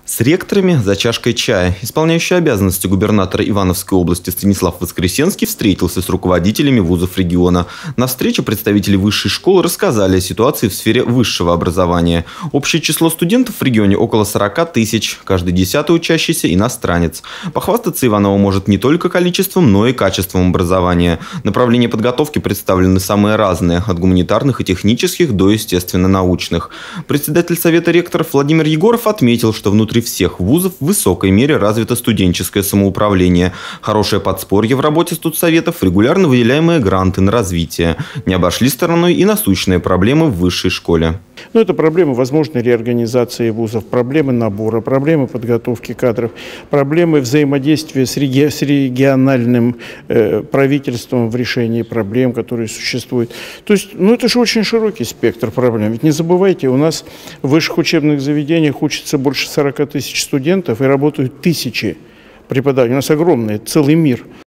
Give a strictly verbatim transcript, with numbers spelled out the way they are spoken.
С ректорами за чашкой чая исполняющий обязанности губернатора Ивановской области Станислав Воскресенский встретился с руководителями вузов региона. На встрече представители высшей школы рассказали о ситуации в сфере высшего образования. Общее число студентов в регионе около сорока тысяч, каждый десятый учащийся иностранец. Похвастаться Иваново может не только количеством, но и качеством образования. Направления подготовки представлены самые разные, от гуманитарных и технических до естественно-научных. Председатель Совета ректоров Владимир Егоров отметил, что внутри всех вузов в высокой мере развито студенческое самоуправление, хорошее подспорье в работе студсоветов, регулярно выделяемые гранты на развитие. Не обошли стороной и насущные проблемы в высшей школе. Ну, это проблемы возможной реорганизации вузов, проблемы набора, проблемы подготовки кадров, проблемы взаимодействия с, реги с региональным э, правительством в решении проблем, которые существуют. То есть, ну, это же очень широкий спектр проблем. Ведь не забывайте, у нас в высших учебных заведениях учатся больше сорока тысяч студентов и работают тысячи преподавателей. У нас огромный, целый мир.